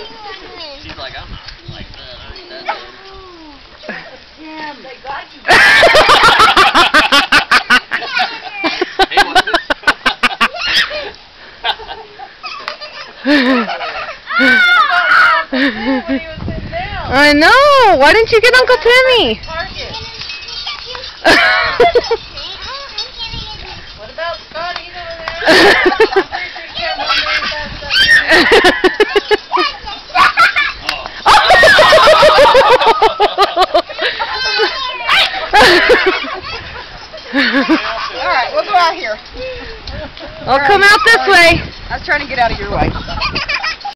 She's like, I'm not like that. Damn, they got you. Hey, what's this? I know. Why didn't you get Uncle Timmy? What about Scotty over there? Alright, we'll go out here. I'll come out this way. I was trying to get out of your way.